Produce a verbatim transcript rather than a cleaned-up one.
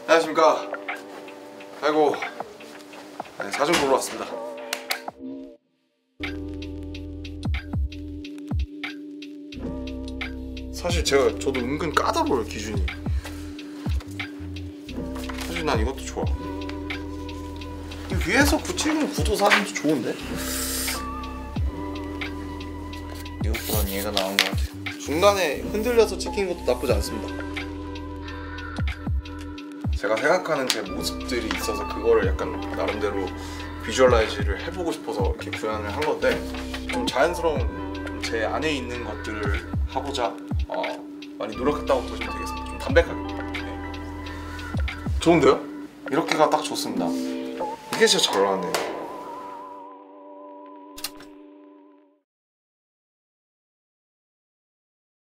안녕하십니까. 아이고, 네, 사진 보러 왔습니다. 사실 제가 저도 은근 까다로워요, 기준이. 사실 난 이것도 좋아. 이 위에서 붙이는 구도 사진도 좋은데? 이것보단 얘가 나은 것 같아요. 중간에 흔들려서 찍힌 것도 나쁘지 않습니다. 제가 생각하는 제 모습들이 있어서 그거를 약간 나름대로 비주얼라이즈를 해보고 싶어서 이렇게 구현을 한 건데, 좀 자연스러운 제 안에 있는 것들을 하고자 어, 많이 노력했다고 보시면 되겠습니다. 좀 담백하게. 네. 좋은데요? 이렇게가 딱 좋습니다. 이게 진짜 잘 나왔네요.